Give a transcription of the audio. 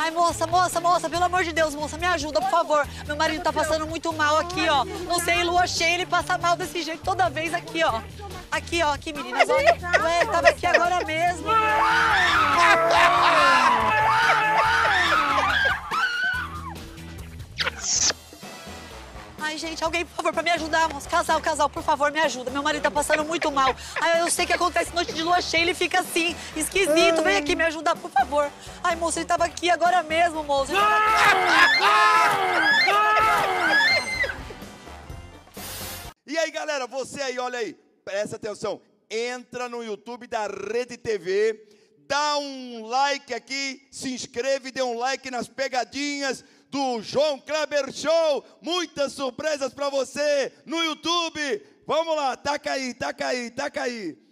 Ai, moça, pelo amor de Deus, moça, me ajuda, por favor. Meu marido tá passando muito mal aqui, ó. Não sei, lua cheia, ele passa mal desse jeito toda vez aqui, ó. Aqui, meninas, olha. Ué, tava aqui agora mesmo. Ai, gente, alguém, por favor, pra me ajudar, moço. Casal, por favor, me ajuda. Meu marido tá passando muito mal. Ai, eu sei que acontece noite de lua cheia, ele fica assim, esquisito. Vem aqui me ajudar, por favor. Ai, moço, ele tava aqui agora mesmo, moço. E aí, galera, você aí, olha aí, presta atenção. Entra no YouTube da Rede TV, dá um like aqui, se inscreve, dê um like nas pegadinhas do João Kleber Show. Muitas surpresas pra você no YouTube. Vamos lá, taca aí.